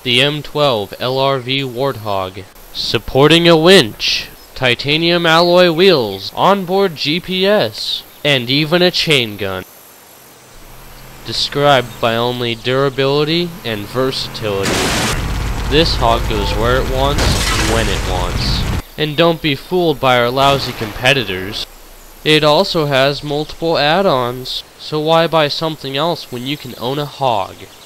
The M12 LRV Warthog, supporting a winch, titanium alloy wheels, onboard GPS, and even a chain gun. Described by only durability and versatility. This hog goes where it wants, when it wants. And don't be fooled by our lousy competitors. It also has multiple add-ons, so why buy something else when you can own a hog?